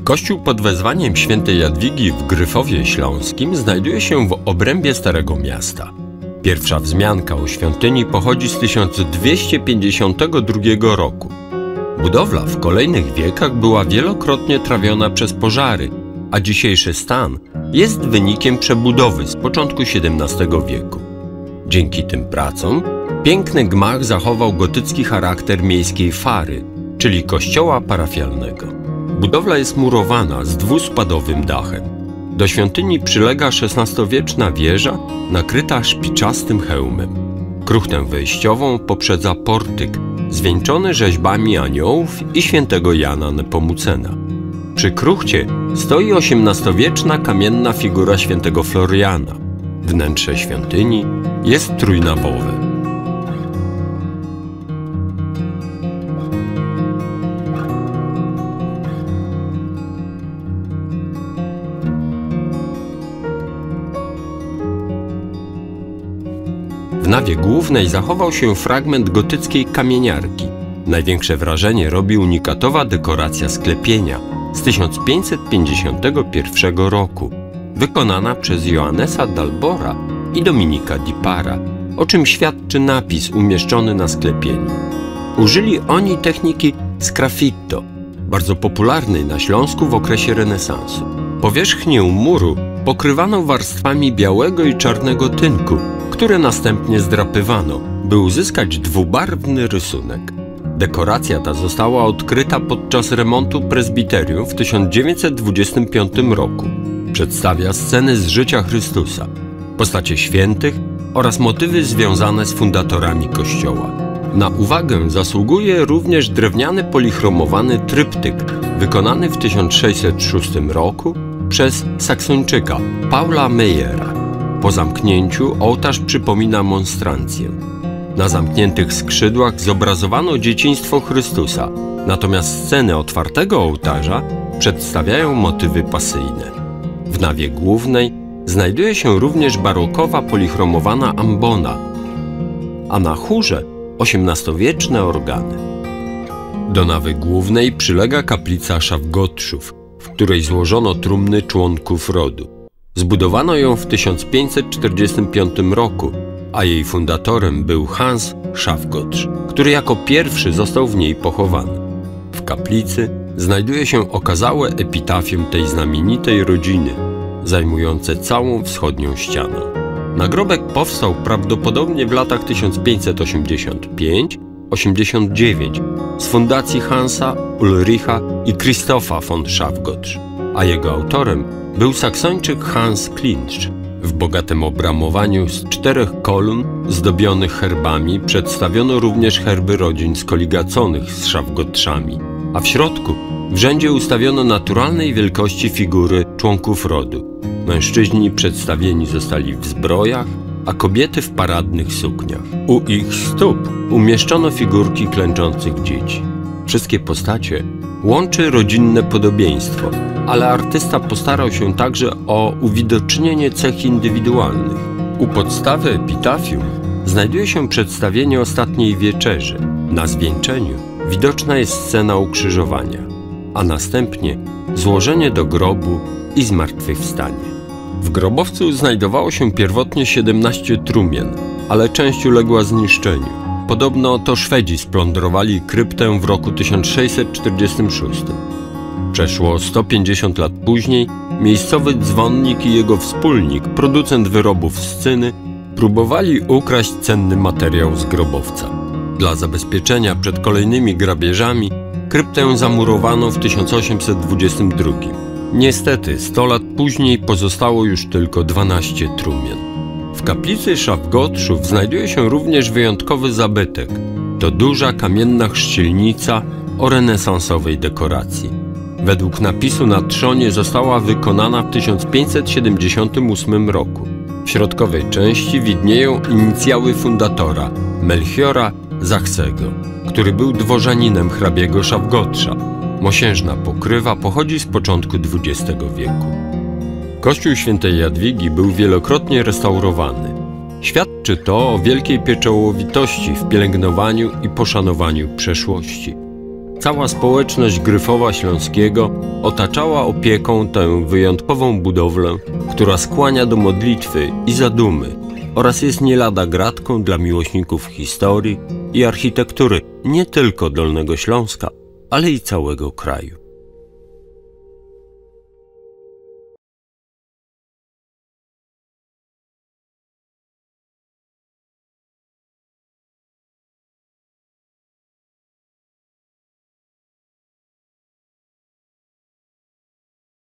Kościół pod wezwaniem świętej Jadwigi w Gryfowie Śląskim znajduje się w obrębie Starego Miasta. Pierwsza wzmianka o świątyni pochodzi z 1252 roku. Budowla w kolejnych wiekach była wielokrotnie trawiona przez pożary, a dzisiejszy stan jest wynikiem przebudowy z początku XVII wieku. Dzięki tym pracom piękny gmach zachował gotycki charakter miejskiej fary, czyli kościoła parafialnego. Budowla jest murowana z dwuspadowym dachem. Do świątyni przylega XVI-wieczna wieża nakryta szpiczastym hełmem. Kruchtę wejściową poprzedza portyk zwieńczony rzeźbami aniołów i świętego Jana Nepomucena. Przy kruchcie stoi XVIII-wieczna kamienna figura świętego Floriana. Wnętrze świątyni jest trójnawowe. W nawie głównej zachował się fragment gotyckiej kamieniarki. Największe wrażenie robi unikatowa dekoracja sklepienia z 1551 roku, wykonana przez Johannesa d'Albora i Dominika di Para, o czym świadczy napis umieszczony na sklepieniu. Użyli oni techniki sgraffito, bardzo popularnej na Śląsku w okresie renesansu. Powierzchnię muru pokrywano warstwami białego i czarnego tynku, które następnie zdrapywano, by uzyskać dwubarwny rysunek. Dekoracja ta została odkryta podczas remontu prezbiterium w 1925 roku. Przedstawia sceny z życia Chrystusa, postacie świętych oraz motywy związane z fundatorami Kościoła. Na uwagę zasługuje również drewniany polichromowany tryptyk, wykonany w 1606 roku przez Saksończyka Paula Meyera. Po zamknięciu ołtarz przypomina monstrancję. Na zamkniętych skrzydłach zobrazowano dzieciństwo Chrystusa, natomiast sceny otwartego ołtarza przedstawiają motywy pasyjne. W nawie głównej znajduje się również barokowa polichromowana ambona, a na chórze XVIII-wieczne organy. Do nawy głównej przylega kaplica Szawgotrzów, w której złożono trumny członków rodu. Zbudowano ją w 1545 roku, a jej fundatorem był Hans Szawgotr, który jako pierwszy został w niej pochowany. W kaplicy znajduje się okazałe epitafium tej znamienitej rodziny, zajmujące całą wschodnią ścianę. Nagrobek powstał prawdopodobnie w latach 1585–89 z fundacji Hansa, Ulricha i Christopha von Szawgotr, a jego autorem był Saksończyk Hans Klintzsch. W bogatym obramowaniu z 4 kolumn zdobionych herbami przedstawiono również herby rodzin skoligaconych z Szawgotrzami, a w środku w rzędzie ustawiono naturalnej wielkości figury członków rodu. Mężczyźni przedstawieni zostali w zbrojach, a kobiety w paradnych sukniach. U ich stóp umieszczono figurki klęczących dzieci. Wszystkie postacie łączy rodzinne podobieństwo, ale artysta postarał się także o uwidocznienie cech indywidualnych. U podstawy epitafium znajduje się przedstawienie ostatniej wieczerzy. Na zwieńczeniu widoczna jest scena ukrzyżowania, a następnie złożenie do grobu i zmartwychwstanie. W grobowcu znajdowało się pierwotnie 17 trumien, ale część uległa zniszczeniu. Podobno to Szwedzi splądrowali kryptę w roku 1646. Przeszło 150 lat później miejscowy dzwonnik i jego wspólnik, producent wyrobów z cyny, próbowali ukraść cenny materiał z grobowca. Dla zabezpieczenia przed kolejnymi grabieżami kryptę zamurowano w 1822. Niestety 100 lat później pozostało już tylko 12 trumien. W kaplicy Szawgotrzów znajduje się również wyjątkowy zabytek. To duża kamienna chrzcielnica o renesansowej dekoracji. Według napisu na trzonie została wykonana w 1578 roku. W środkowej części widnieją inicjały fundatora Melchiora Zachsego, który był dworzaninem hrabiego Szawgotrza. Mosiężna pokrywa pochodzi z początku XX wieku. Kościół świętej Jadwigi był wielokrotnie restaurowany. Świadczy to o wielkiej pieczołowitości w pielęgnowaniu i poszanowaniu przeszłości. Cała społeczność Gryfowa Śląskiego otaczała opieką tę wyjątkową budowlę, która skłania do modlitwy i zadumy oraz jest nie lada gratką dla miłośników historii i architektury nie tylko Dolnego Śląska, ale i całego kraju.